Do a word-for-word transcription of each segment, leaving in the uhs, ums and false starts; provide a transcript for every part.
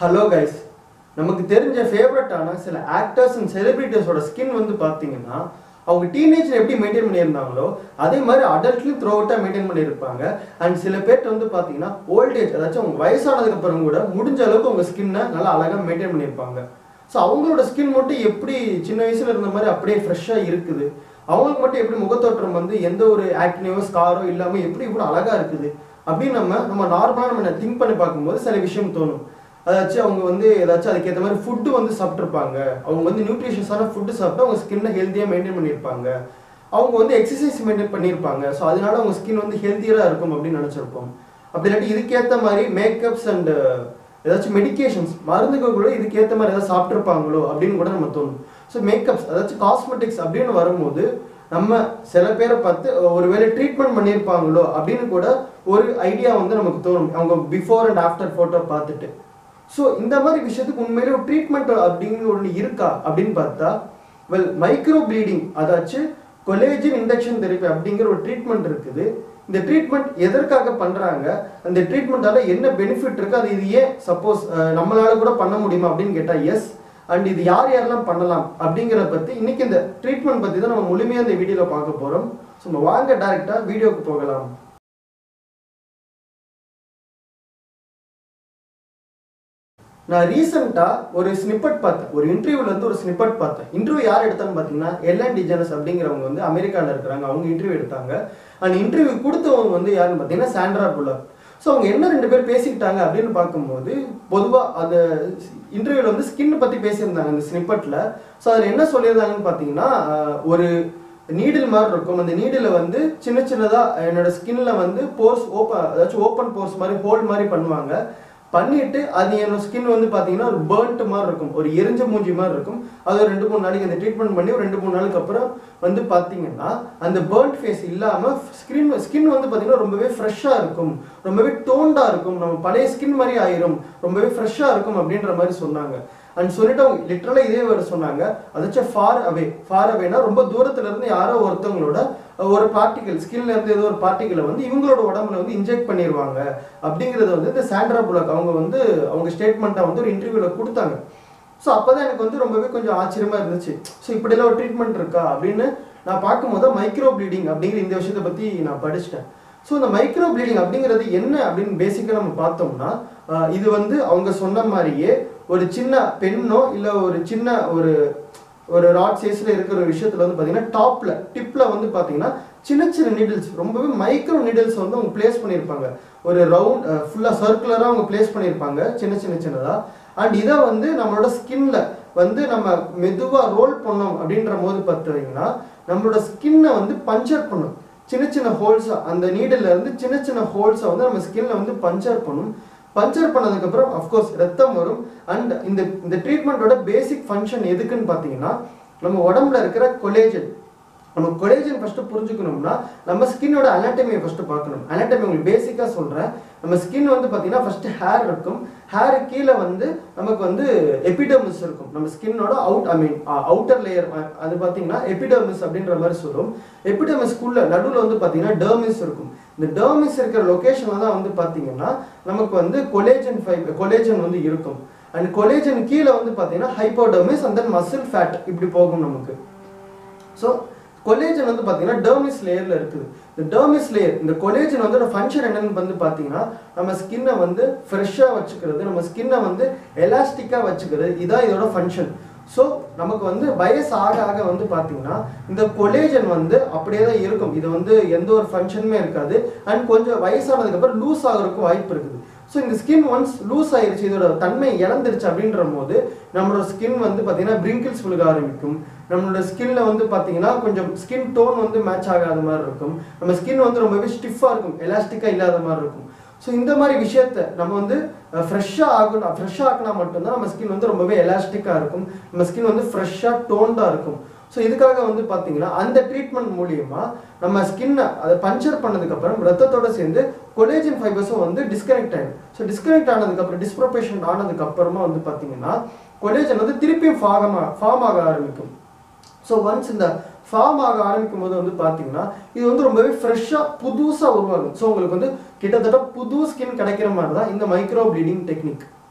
Hello guys, நமக்கு தெரிஞ்ச ஃபேவரட்டான சில ஆக்டர்ஸ் அண்ட் செலிபிரிட்டிஸோட ஸ்கின் வந்து பாத்தீங்கன்னா அவங்க டீனேஜ்ல எப்படி மெயின்டைன் பண்ணியிருந்தாங்களோ அதே மாதிரி அடல்ட்லயும் த்ரூ அவுட்டா மெயின்டைன் பண்ணியிருப்பாங்க. அண்ட் சில பேர் வந்து பாத்தீங்கன்னா ஓல்ட் ஏஜ் அதாச்சும் அவங்க வயசானதுக்கு அப்புறம் கூட முடிஞ்ச அளவுக்கு அவங்க ஸ்கின்னை நல்லா அழகா மெயின்டைன் பண்ணியிருப்பாங்க. ஸோ அவங்களோட ஸ்கின் மட்டும் எப்படி சின்ன வயசுல இருந்த மாதிரி அப்படியே ஃப்ரெஷ்ஷா இருக்குது, அவங்களுக்கு மட்டும் எப்படி முகத்தோற்றம் வந்து எந்த ஒரு ஆக்னியோ ஸ்காரோ இல்லாம எப்படி இவ்வளவு அழகா இருக்குது அப்படின்னு நம்ம நம்ம நார்மலா நம்ம திங்க் பண்ணி பார்க்கும்போது சில விஷயம் தோணும். அதாச்சும் அவங்க வந்து ஏதாச்சும் அதுக்கேற்ற மாதிரி ஃபுட்டு வந்து சாப்பிட்ருப்பாங்க, அவங்க வந்து நியூட்ரிஷியஸான ஃபுட்டு சாப்பிட்டு அவங்க ஸ்கின்னை ஹெல்த்தியாக மெயின்டைன் பண்ணியிருப்பாங்க, அவங்க வந்து எக்ஸசைஸ் மெயின்டைன் பண்ணியிருப்பாங்க. ஸோ அதனால அவங்க ஸ்கின் வந்து ஹெல்த்தியராக இருக்கும் அப்படின்னு நினச்சிருப்போம். அப்படி இல்லாட்டி இதுக்கேற்ற மாதிரி மேக்கப்ஸ் அண்ட் ஏதாச்சும் மெடிக்கேஷன்ஸ் மருந்துகள் கூட இதுக்கேற்ற மாதிரி ஏதாவது சாப்பிட்ருப்பாங்களோ அப்படின்னு கூட நம்ம தோணும். ஸோ மேக்கப்ஸ் அதாச்சும் காஸ்மெட்டிக்ஸ் அப்படின்னு வரும்போது நம்ம சில பேரை பார்த்து ஒருவேளை ட்ரீட்மெண்ட் பண்ணியிருப்பாங்களோ அப்படின்னு கூட ஒரு ஐடியா வந்து நமக்கு தோணும் அவங்க பிஃபோர் அண்ட் ஆஃப்டர் ஃபோட்டோ பார்த்துட்டு. ஸோ இந்த மாதிரி விஷயத்துக்கு உண்மையிலே ஒரு ட்ரீட்மெண்ட் அப்படிங்கிற ஒன்று இருக்கா அப்படின்னு பார்த்தா, வெல் மைக்ரோ ப்ளீடிங் அதாச்சும் கொலேஜன் இண்டக்ஷன் தெரப்பி அப்படிங்கிற ஒரு ட்ரீட்மெண்ட் இருக்குது. இந்த ட்ரீட்மெண்ட் எதற்காக பண்ணுறாங்க, அந்த ட்ரீட்மெண்ட்டால என்ன பெனிஃபிட் இருக்குது, அது இது ஏன் சப்போஸ் நம்மளால கூட பண்ண முடியுமா அப்படின்னு கேட்டால் எஸ். அண்ட் இது யார் யாரெல்லாம் பண்ணலாம் அப்படிங்கிறத பற்றி இன்னைக்கு இந்த ட்ரீட்மெண்ட் பற்றி தான் நம்ம முழுமையாக இந்த வீடியோவில் பார்க்க போகிறோம். ஸோ நம்ம வாங்க டைரெக்டாக வீடியோவுக்கு போகலாம். நான் ரீசெண்டாக ஒரு ஸ்னிப்பட் பார்த்தேன், ஒரு இன்டர்வியூல இருந்து ஒரு ஸ்னிப்பட் பார்த்தேன். இன்டர்வியூ யார் எடுத்தான்னு பார்த்தீங்கன்னா எல்லன் டிஜனஸ் அப்படிங்கிறவங்க வந்து அமெரிக்காவில் இருக்கிறாங்க, அவங்க இன்டர்வியூ எடுத்தாங்க. அண்ட் இன்டர்வியூ கொடுத்தவங்க வந்து யாருன்னு பார்த்தீங்கன்னா சாண்ட்ரா புல்லக். ஸோ அவங்க என்ன ரெண்டு பேர் பேசிக்கிட்டாங்க அப்படின்னு பார்க்கும்போது, பொதுவாக அந்த இன்டர்வியூவில் வந்து ஸ்கின் பற்றி பேசியிருந்தாங்க அந்த ஸ்னிப்பட்டில். ஸோ அதில் என்ன சொல்லியிருந்தாங்கன்னு பார்த்தீங்கன்னா, ஒரு நீடில் மாதிரி இருக்கும், அந்த நீடில் வந்து சின்ன சின்னதாக என்னோட ஸ்கின்ல வந்து போர்ஸ் ஓப்பன் அதாச்சும் ஓப்பன் போர்ஸ் மாதிரி ஹோல் மாதிரி பண்ணுவாங்க. பண்ணிட்டு அது என்னோட ஸ்கின் வந்து பார்த்தீங்கன்னா ஒரு பேர்ன்ட் மாதிரி இருக்கும், ஒரு எரிஞ்ச மூஞ்சி மாதிரி இருக்கும். அது ஒரு ரெண்டு மூணு நாளைக்கு அந்த ட்ரீட்மெண்ட் பண்ணி ஒரு ரெண்டு மூணு நாளுக்கு அப்புறம் வந்து பார்த்தீங்கன்னா அந்த பேர்ன்ட் ஃபேஸ் இல்லாமல் ஸ்கின் ஸ்கின் வந்து பார்த்தீங்கன்னா ரொம்பவே ஃப்ரெஷ்ஷாக இருக்கும், ரொம்பவே டோண்டாக இருக்கும், நம்ம பழைய ஸ்கின் மாதிரி ஆயிரும், ரொம்பவே ஃப்ரெஷ்ஷாக இருக்கும் அப்படின்ற மாதிரி சொன்னாங்க. அண்ட் சொல்லிட்டு அவங்க லிட்டரலாக இதே வேறு சொன்னாங்க, அதாச்சும் ஃபார் அவே. ஃபார் அவேனா ரொம்ப தூரத்துல இருந்து யாரோ ஒருத்தவங்களோட ஒரு பார்ட்டிகல் ஸ்கின்ல இருந்து ஏதோ ஒரு பார்ட்டிகளை வந்து இவங்களோட உடம்புல வந்து இன்ஜெக்ட் பண்ணிடுவாங்க அப்படிங்கிறத வந்து இந்த சாண்ட்ரா புல்லக் அவங்க வந்து அவங்க ஸ்டேட்மெண்ட்டாக வந்து ஒரு இன்டர்வியூல கொடுத்தாங்க. ஸோ அப்போதான் எனக்கு வந்து ரொம்பவே கொஞ்சம் ஆச்சரியமா இருந்துச்சு. ஸோ இப்படியெல்லாம் ஒரு ட்ரீட்மெண்ட் இருக்கா அப்படின்னு நான் பார்க்கும்போது மைக்ரோ ப்ளீடிங் அப்படிங்கிற இந்த விஷயத்தை பற்றி நான் படிச்சிட்டேன். ஸோ இந்த மைக்ரோ ப்ளீடிங் அப்படிங்கிறது என்ன அப்படின்னு பேசிக்காக நம்ம பார்த்தோம்னா, இது வந்து அவங்க சொன்ன மாதிரியே ஒரு சின்ன பெண்ணோ இல்லை ஒரு சின்ன ஒரு ஒரு ராட் சைஸ்ல இருக்கிற ஒரு விஷயத்துல வந்து பார்த்தீங்கன்னா டாப்ல டிப்ல வந்து பார்த்தீங்கன்னா சின்ன சின்ன நீடில்ஸ், ரொம்பவே மைக்ரோ நீடில்ஸ் வந்து அவங்க பிளேஸ் பண்ணியிருப்பாங்க. ஒரு ரவுண்ட் ஃபுல்லாக சர்க்குலராக அவங்க பிளேஸ் பண்ணியிருப்பாங்க சின்ன சின்ன சின்னதாக. அண்ட் இதை வந்து நம்மளோட ஸ்கின்ல வந்து நம்ம மெதுவாக ரோல் பண்ணோம் அப்படின்ற போது பார்த்தீங்கன்னா நம்மளோட ஸ்கின்னை வந்து பஞ்சர் பண்ணும், சின்ன சின்ன ஹோல்ஸா அந்த நீடில் இருந்து சின்ன சின்ன ஹோல்ஸை வந்து நம்ம ஸ்கின்ல வந்து பஞ்சர் பண்ணும். பஞ்சர் பண்ணதுக்கப்புறம் அஃப்கோர்ஸ் ரத்தம் வரும். அண்ட் இந்த இந்த ட்ரீட்மெண்ட்டோட பேசிக் ஃபங்க்ஷன் எதுக்குன்னு பார்த்தீங்கன்னா, நம்ம உடம்புல இருக்கிற கொலேஜன், நம்ம கொலேஜன் ஃபஸ்ட்டு புரிஞ்சுக்கணும்னா நம்ம ஸ்கின்னோட அனாட்டமியை ஃபஸ்ட்டு பார்க்கணும். அனாட்டமி உங்களுக்கு பேசிக்காக சொல்கிறேன். நம்ம ஸ்கின் வந்து பார்த்தீங்கன்னா ஃபஸ்ட்டு ஹேர் இருக்கும், ஹேரு கீழே வந்து நமக்கு வந்து எபிடர்மிஸ் இருக்கும். நம்ம ஸ்கின்னோட out I mean outer layer அது பார்த்தீங்கன்னா எபிடர்மிஸ் அப்படின்ற மாதிரி சொல்லும். எபிடர்மிஸ்க்குள்ள நடுவில் வந்து பார்த்தீங்கன்னா டெர்மிஸ் இருக்கும். இந்த டெர்மிஸ் இருக்கிற லொக்கேஷனில் தான் வந்து பார்த்தீங்கன்னா நமக்கு வந்து கொலேஜன் ஃபைபர் கொலேஜன் வந்து இருக்கும். அண்ட் கொலேஜன் கீழே வந்து பார்த்தீங்கன்னா hypodermis and then muscle fat இப்படி போகும் நமக்கு. ஸோ கொலேஜன் வந்து பார்த்தீங்கன்னா டெர்மிஸ் லேயரில் இருக்குது. இந்த டெர்மிஸ் லேயர் இந்த கொலேஜன் வந்து ஃபங்க்ஷன் என்னன்னு வந்து பார்த்தீங்கன்னா நம்ம ஸ்கின்னை வந்து ஃப்ரெஷ்ஷாக வச்சுக்கிறது, நம்ம ஸ்கின்னை வந்து எலாஸ்டிக்காக வச்சுக்கிறது, இதான் இதோட ஃபங்க்ஷன். ஸோ நமக்கு வந்து வயசு ஆக ஆக வந்து பார்த்தீங்கன்னா இந்த கொலேஜன் வந்து அப்படியே தான் இருக்கும், இது வந்து எந்த ஒரு ஃபங்க்ஷனுமே இருக்காது. அண்ட் கொஞ்சம் வயசானதுக்கப்புறம் லூஸ் ஆகிறதுக்கு வாய்ப்பு இருக்குது. ஸோ இந்த ஸ்கின் ஒன்ஸ் லூஸ் ஆயிடுச்சு, இதோட தன்மை இழந்துருச்சு அப்படின்ற போது நம்மளோட ஸ்கின் வந்து பார்த்தீங்கன்னா பிரிங்கிள்ஸ் விழுக ஆரம்பிக்கும். நம்மளோட ஸ்கின்ல வந்து பார்த்தீங்கன்னா கொஞ்சம் ஸ்கின் டோன் வந்து மேட்ச் ஆகாத மாதிரி இருக்கும், நம்ம ஸ்கின் வந்து ரொம்பவே ஸ்டிஃபாக இருக்கும், எலாஸ்டிக்காக இல்லாத மாதிரி இருக்கும். ஸோ இந்த மாதிரி விஷயத்த நம்ம வந்து ஃப்ரெஷ்ஷாக ஆகணும், ஃப்ரெஷ்ஷாக ஆக்கினா மட்டும்தான் நம்ம ஸ்கின் வந்து ரொம்பவே எலாஸ்டிக்காக இருக்கும், நம்ம ஸ்கின் வந்து ஃப்ரெஷ்ஷாக டோன்டாக இருக்கும். ஸோ இதுக்காக வந்து பார்த்தீங்கன்னா அந்த ட்ரீட்மெண்ட் மூலியமா நம்ம ஸ்கின்னை அதை பஞ்சர் பண்ணதுக்கப்புறம் ரத்தத்தோட சேர்ந்து கொலேஜன் ஃபைபர்ஸும் வந்து டிஸ்கனெக்ட் ஆகிடும். ஸோ டிஸ்கனெக்ட் ஆனதுக்கப்புறம் டிஸ்ப்ரொபேஷன் ஆனதுக்கப்புறமா வந்து பார்த்தீங்கன்னா கொலேஜன் வந்து திருப்பியும் ஃபார்ம் ஃபார்ம் ஆக ஆரம்பிக்கும். ஸோ ஒன்ஸ் இந்த ஃபார்ம் ஆக ஆரம்பிக்கும் போது வந்து பார்த்தீங்கன்னா இது வந்து ரொம்பவே ஃப்ரெஷ்ஷாக புதுசாக உருவாகும். ஸோ உங்களுக்கு வந்து கிட்டத்தட்ட புது ஸ்கின் கிடைக்கிற மாதிரி தான் இந்த மைக்ரோ ப்ளீடிங் டெக்னிக்.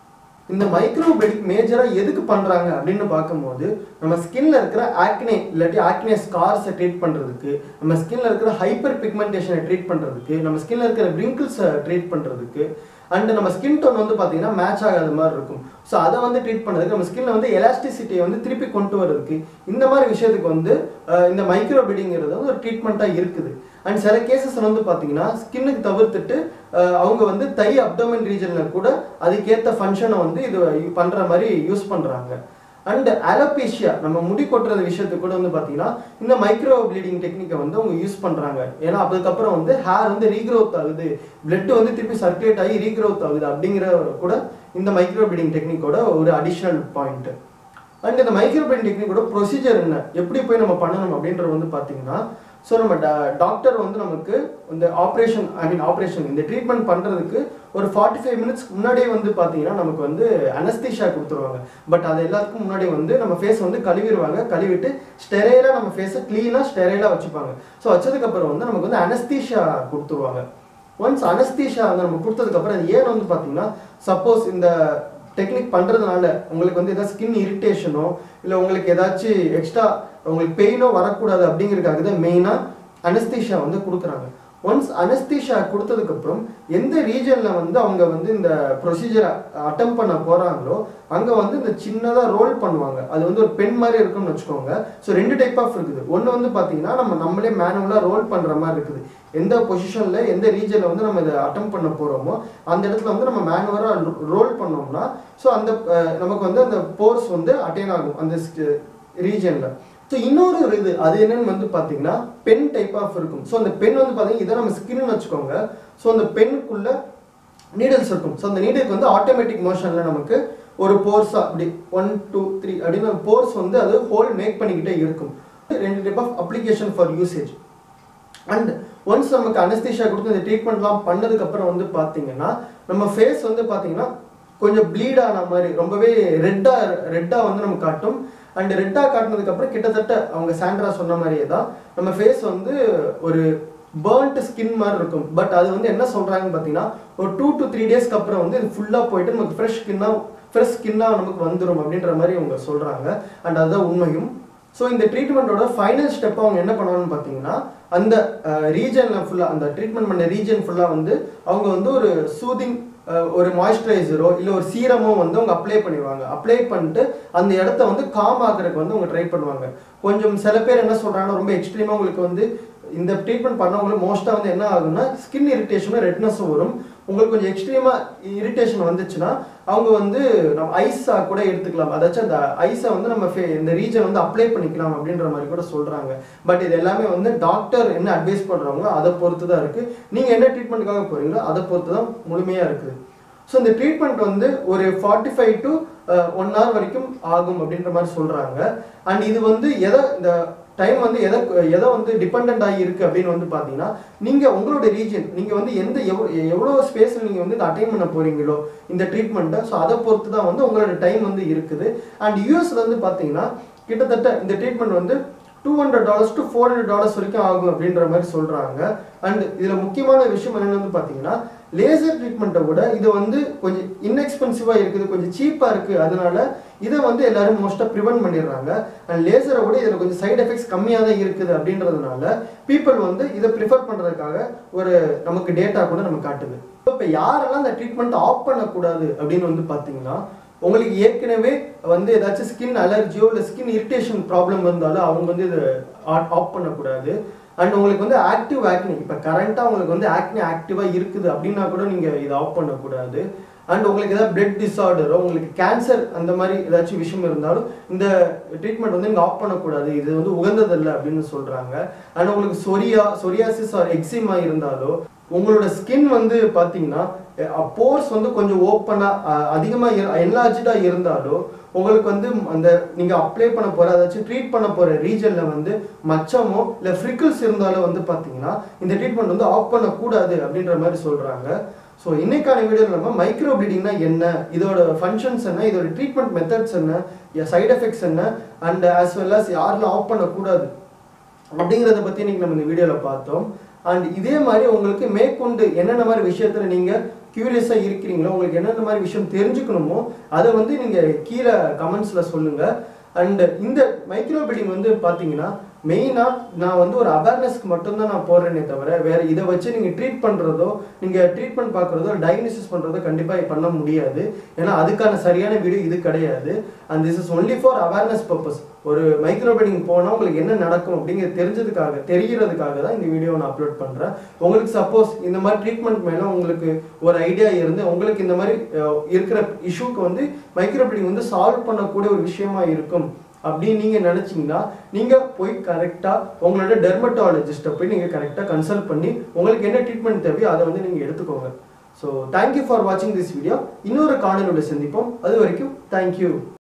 இந்த மைக்ரோபிளீடிங் மேஜரா எதுக்கு பண்றாங்க அப்படின்னு பார்க்கும்போது நம்ம ஸ்கின்ல இருக்கிற ஆக்னே இல்லாட்டி ஆக்னே ஸ்கார்ஸை ட்ரீட் பண்றதுக்கு, நம்ம ஸ்கின்ல இருக்கிற ஹைப்பர் பிக்மெண்டேஷனை ட்ரீட் பண்றதுக்கு, நம்ம ஸ்கின்ல இருக்கிற wrinkles-ஐ ட்ரீட் பண்றதுக்கு, அண்ட் நம்ம ஸ்கின் டோன் வந்து பார்த்தீங்கன்னா மேட்ச் ஆகாத மாதிரி இருக்கும். ஸோ அதை வந்து ட்ரீட் பண்ணுறதுக்கு, நம்ம ஸ்கின்ல வந்து எலாஸ்டிசிட்டியை வந்து திருப்பி கொண்டு வரதுக்கு, இந்த மாதிரி விஷயத்துக்கு வந்து இந்த மைக்ரோபிளீடிங்கிறது வந்து ஒரு ட்ரீட்மெண்ட்டாக இருக்குது. அண்ட் சில கேசஸ் வந்து பார்த்தீங்கன்னா ஸ்கின்னுக்கு தவிர்த்துட்டு அவங்க வந்து தை அப்டோமன் ரீஜனில் கூட அதுக்கேற்ற ஃபங்க்ஷனை வந்து இது பண்ணுற மாதிரி யூஸ் பண்ணுறாங்க. அண்ட் அலோபேஷியா, நம்ம முடி கொட்டுறது விஷயத்துக்கு கூட வந்து பார்த்தீங்கன்னா இந்த மைக்ரோ ப்ளீடிங் டெக்னிக்கை வந்து அவங்க யூஸ் பண்ணுறாங்க. ஏன்னா அதுக்கப்புறம் வந்து ஹேர் வந்து ரீக்ரோத் ஆகுது, பிளட் வந்து திருப்பி சர்க்குலேட் ஆகி ரீக்ரோத் ஆகுது அப்படிங்கிற கூட இந்த மைக்ரோ ப்ளீடிங் டெக்னிக்கோட ஒரு அடிஷ்னல் பாயிண்ட். அண்ட் இந்த மைக்ரோ ப்ளீடிங் டெக்னிக்கோட ப்ரொசீஜர் என்ன, எப்படி போய் நம்ம பண்ணணும் அப்படின்றது வந்து பார்த்தீங்கன்னா, ஸோ நம்ம டாக்டர் வந்து நமக்கு இந்த ஆப்ரேஷன் ஐ மீன் ஆப்ரேஷன் இந்த ட்ரீட்மெண்ட் பண்ணுறதுக்கு ஒரு ஃபார்ட்டி ஃபைவ் மினிட்ஸ்க்கு முன்னாடியே வந்து பார்த்தீங்கன்னா நமக்கு வந்து அனஸ்தீஷியா கொடுத்துருவாங்க. பட் அது எல்லாத்துக்கும் முன்னாடி வந்து நம்ம ஃபேஸ் வந்து கழுவிடுவாங்க, கழுவிட்டு ஸ்டெரைலாக நம்ம ஃபேஸை க்ளீனாக ஸ்டெரைலாக வச்சுப்பாங்க. ஸோ வச்சதுக்கப்புறம் வந்து நமக்கு வந்து அனஸ்தீஷியா கொடுத்துருவாங்க. ஒன்ஸ் அனஸ்தீஷியா வந்து நம்ம கொடுத்ததுக்கப்புறம் அது ஏன் வந்து பார்த்தீங்கன்னா, சப்போஸ் இந்த டெக்னிக் பண்ணுறதுனால உங்களுக்கு வந்து ஏதாவது ஸ்கின் இரிட்டேஷனோ இல்லை உங்களுக்கு ஏதாச்சும் எக்ஸ்ட்ரா உங்களுக்கு பெயினோ வரக்கூடாது அப்படிங்கிறதுக்காக தான் மெயினாக அனஸ்தீஷியா வந்து கொடுக்குறாங்க. ஒன்ஸ் அனஸ்தீஷியா கொடுத்ததுக்கப்புறம் எந்த ரீஜனில் வந்து அவங்க வந்து இந்த ப்ரொசீஜரை அட்டம் பண்ண போகிறாங்களோ அங்கே வந்து இந்த சின்னதாக ரோல் பண்ணுவாங்க. அது வந்து ஒரு பென் மாதிரி இருக்குன்னு வச்சுக்கோங்க. ஸோ ரெண்டு டைப் ஆஃப் இருக்குது. ஒன்று வந்து பார்த்தீங்கன்னா நம்ம நம்மளே மேனுவலாக ரோல் பண்ணுற மாதிரி இருக்குது. எந்த பொசிஷனில் எந்த ரீஜனில் வந்து நம்ம இதை அட்டம் பண்ண போகிறோமோ அந்த இடத்துல வந்து நம்ம மேனுவலாக ரோல் பண்ணோம்னா ஸோ அந்த நமக்கு வந்து அந்த போர்ஸ் வந்து அட்டைன் ஆகும் அந்த ரீஜனில். ஸோ இன்னொரு ஒரு இது அது என்னன்னு வந்து பார்த்தீங்கன்னா பென் டைப் ஆஃப் இருக்கும். ஸோ அந்த பென் வந்து பார்த்தீங்கன்னா இதை நம்ம ஸ்கின்னு வச்சுக்கோங்க. ஸோ அந்த பென்னுக்குள்ள நீடல்ஸ் இருக்கும். ஸோ அந்த நீடலுக்கு வந்து ஆட்டோமேட்டிக் மோஷனில் நமக்கு ஒரு போர்ஸாக அப்படி ஒன் டூ த்ரீ அப்படின்னு போர்ஸ் வந்து அது ஹோல் மேக் பண்ணிக்கிட்டே இருக்கும். ரெண்டு type of application for usage. And once நமக்கு அனஸ்தீஷியா கொடுத்து இந்த ட்ரீட்மெண்ட்லாம் பண்ணதுக்கப்புறம் வந்து பார்த்தீங்கன்னா நம்ம ஃபேஸ் வந்து பார்த்தீங்கன்னா கொஞ்சம் ப்ளீட் ஆன மாதிரி ரொம்பவே ரெட்டாக ரெட்டாக வந்து நம்ம காட்டும். அண்ட் ரெட்டாக காட்டினதுக்கப்புறம் கிட்டத்தட்ட அவங்க சாண்ட்ரா சொன்ன மாதிரியே தான் நம்ம ஃபேஸ் வந்து ஒரு பேர்ன்ட் ஸ்கின் மாதிரி இருக்கும். பட் அது வந்து என்ன சொல்கிறாங்கன்னு பார்த்தீங்கன்னா ஒரு டூ டு த்ரீ டேஸ்க்கு அப்புறம் வந்து இது ஃபுல்லாக போயிட்டு நமக்கு ஃப்ரெஷ் ஸ்கின்னாக ஃப்ரெஷ் ஸ்கின்னாக நமக்கு வந்துடும் அப்படின்ற மாதிரி அவங்க சொல்கிறாங்க. அண்ட் அதுதான் உண்மையும். ஸோ இந்த ட்ரீட்மெண்ட்டோட ஃபைனல் ஸ்டெப் அவங்க என்ன பண்ணுவாங்கன்னு பார்த்தீங்கன்னா அந்த ரீஜனில் ஃபுல்லாக அந்த ட்ரீட்மெண்ட் பண்ண ரீஜன் ஃபுல்லாக வந்து அவங்க வந்து ஒரு சூதிங் ஒரு மாய்ஸ்சரைசரோ இல்லை ஒரு சீரமோ வந்து அவங்க அப்ளை பண்ணிடுவாங்க. அப்ளை பண்ணிட்டு அந்த இடத்த வந்து காம் ஆகிறதுக்கு வந்து அவங்க ட்ரை பண்ணுவாங்க. கொஞ்சம் சில பேர் என்ன சொல்கிறாங்கன்னா ரொம்ப எக்ஸ்ட்ரீமாக உங்களுக்கு வந்து இந்த ட்ரீட்மெண்ட் பண்ணவங்களுக்கு மோஸ்ட்டாக வந்து என்ன ஆகும்னா ஸ்கின் இரிட்டேஷனும் ரெட்னஸும் வரும். உங்களுக்கு கொஞ்சம் எக்ஸ்ட்ரீமாக இரிட்டேஷன் வந்துச்சுன்னா அவங்க வந்து நம்ம ஐஸாக கூட எடுத்துக்கலாம். அதாச்சும் அந்த ஐஸை வந்து நம்ம இந்த ரீஜன் வந்து அப்ளை பண்ணிக்கலாம் அப்படின்ற மாதிரி கூட சொல்கிறாங்க. பட் இது எல்லாமே வந்து டாக்டர் என்ன அட்வைஸ் பண்ணுறாங்களோ அதை பொறுத்து தான் இருக்குது. நீங்கள் என்ன ட்ரீட்மெண்ட்டுக்காக போகிறீங்களோ அதை பொறுத்து தான் முழுமையாக இருக்குது. ஸோ இந்த ட்ரீட்மெண்ட் வந்து ஒரு forty five to one hour வரைக்கும் ஆகும் அப்படின்ற மாதிரி சொல்கிறாங்க. அண்ட் இது வந்து எதை இந்த டைம் வந்து எதை எதை வந்து டிபெண்ட் ஆகி இருக்குது அப்படின்னு வந்து பார்த்தீங்கன்னா நீங்கள் உங்களோட ரீஜன் நீங்கள் வந்து எந்த எவ்வளோ எவ்வளோ ஸ்பேஸில் நீங்கள் வந்து அட்டைன் பண்ண போகிறீங்களோ இந்த ட்ரீட்மெண்ட்டை, ஸோ அதை பொறுத்து தான் வந்து உங்களோட டைம் வந்து இருக்குது. அண்ட் யூஎஸ்ல வந்து பார்த்தீங்கன்னா கிட்டத்தட்ட இந்த ட்ரீட்மெண்ட் வந்து two hundred dollars to four hundred dollars வரைக்கும் ஆகும் அப்படின்ற மாதிரி சொல்கிறாங்க. அண்ட் இதில் முக்கியமான விஷயம் என்னென்னு வந்து பார்த்தீங்கன்னா லேசர் ட்ரீட்மெண்ட்டை விட இது வந்து கொஞ்சம் இன்எக்ஸ்பென்சிவாக இருக்குது, கொஞ்சம் சீப்பாக இருக்குது. அதனால இதை வந்து எல்லாரும் மோஸ்ட்டாக ப்ரிவென்ட் பண்ணிடுறாங்க. அண்ட் லேசரை விட இதில் கொஞ்சம் சைட் எஃபெக்ட்ஸ் கம்மியாக தான் இருக்குது அப்படின்றதுனால பீப்புள் வந்து இதை ப்ரிஃபர் பண்ணுறதுக்காக ஒரு நமக்கு டேட்டா கூட நம்ம காட்டுது. இப்போ யாரெல்லாம் இந்த ட்ரீட்மெண்ட் ஆஃப் பண்ணக்கூடாது அப்படின்னு வந்து பார்த்தீங்கன்னா உங்களுக்கு ஏற்கனவே வந்து ஏதாச்சும் ஸ்கின் அலர்ஜியோ இல்லை ஸ்கின் இரிட்டேஷன் ப்ராப்ளம் இருந்தாலும் அவங்க வந்து இதை ஆஃப் பண்ணக்கூடாது. அண்ட் உங்களுக்கு வந்து ஆக்டிவ் ஆக்னி இப்போ கரண்ட்டாக உங்களுக்கு வந்து ஆக்னி ஆக்டிவாக இருக்குது அப்படின்னா கூட நீங்கள் இதை ஆஃப் பண்ணக்கூடாது. அண்ட் உங்களுக்கு ஏதாவது பிளட் டிஸார்டரோ உங்களுக்கு கேன்சர் அந்த மாதிரி ஏதாச்சும் விஷயம் இருந்தாலும் இந்த ட்ரீட்மெண்ட் வந்து நீங்கள் ஆஃப் பண்ணக்கூடாது, இது வந்து உகந்ததில்லை அப்படின்னு சொல்கிறாங்க. அண்ட் உங்களுக்கு சொரியா சொரியாசிஸ் ஆர் எக்ஸிமா இருந்தாலோ உங்களோட ஸ்கின் வந்து பார்த்தீங்கன்னா போர்ஸ் வந்து கொஞ்சம் ஓப்பனாக அதிகமாக என்லார்ஜாக இருந்தாலோ உங்களுக்கு வந்து அந்த நீங்கள் அப்ளை பண்ண போகிற அதாச்சும் ட்ரீட் பண்ண போகிற ரீஜனில் வந்து மச்சமோ இல்லை ஃப்ரிக்கிள்ஸ் இருந்தாலும் வந்து பார்த்தீங்கன்னா இந்த ட்ரீட்மெண்ட் வந்து ஆஃப் பண்ணக்கூடாது அப்படின்ற மாதிரி சொல்கிறாங்க. ஸோ இன்னைக்கான வீடியோவில் நம்ம மைக்ரோ ப்ளீடிங்னா என்ன, இதோட ஃபங்க்ஷன்ஸ் என்ன, இதோட ட்ரீட்மெண்ட் மெத்தட்ஸ் என்ன, சைட் எஃபெக்ட்ஸ் என்ன, அண்ட் ஆஸ் வெல் அஸ் யாரெல்லாம் ஆஃப் பண்ணக்கூடாது அப்படிங்கிறத பற்றி இன்னைக்கு நம்ம இந்த வீடியோவில் பார்த்தோம். அண்ட் இதே மாதிரி உங்களுக்கு மேற்கொண்டு என்னென்ன மாதிரி விஷயத்தில் நீங்கள் கியூரியஸாக இருக்கிறீங்களோ, உங்களுக்கு என்னென்ன மாதிரி விஷயம் தெரிஞ்சுக்கணுமோ அதை வந்து நீங்கள் கீழே கமெண்ட்ஸில் சொல்லுங்கள். அண்ட் இந்த மைக்ரோபிளிங் வந்து பார்த்தீங்கன்னா மெயினாக நான் வந்து ஒரு அவேர்னஸ்க்கு மட்டும்தான் நான் போடுறேனே தவிர வேறு இதை வச்சு நீங்கள் ட்ரீட் பண்ணுறதோ நீங்கள் ட்ரீட்மெண்ட் பார்க்குறதோ டயக்னோசிஸ் பண்ணுறதோ கண்டிப்பாக பண்ண முடியாது. ஏன்னா அதுக்கான சரியான வீடியோ இது கிடையாது. And this is only for awareness purpose. ஒரு மைக்ரோபிளிங் போனால் உங்களுக்கு என்ன நடக்கும் அப்படிங்கிறது தெரிஞ்சதுக்காக தெரிகிறதுக்காக தான் இந்த வீடியோ நான் அப்லோட் பண்ணுறேன். உங்களுக்கு சப்போஸ் இந்த மாதிரி ட்ரீட்மெண்ட் மேலே உங்களுக்கு ஒரு ஐடியா இருந்து உங்களுக்கு இந்த மாதிரி இருக்கிற இஷ்யூக்கு வந்து மைக்ரோபிளிங் வந்து சால்வ் பண்ணக்கூடிய ஒரு விஷயமா இருக்கும் அப்படின்னு நீங்கள் நினச்சிங்கன்னா நீங்கள் போய் கரெக்டாக உங்களோட டெர்மட்டாலஜிஸ்ட்டை போய் நீங்கள் கரெக்டாக கன்சல்ட் பண்ணி உங்களுக்கு என்ன ட்ரீட்மெண்ட் தேவையோ அதை வந்து நீங்கள் எடுத்துக்கோங்க. ஸோ தேங்க்யூ ஃபார் வாட்சிங் திஸ் வீடியோ. இன்னொரு காணொலியோட சந்திப்போம். அது வரைக்கும் தேங்க்யூ.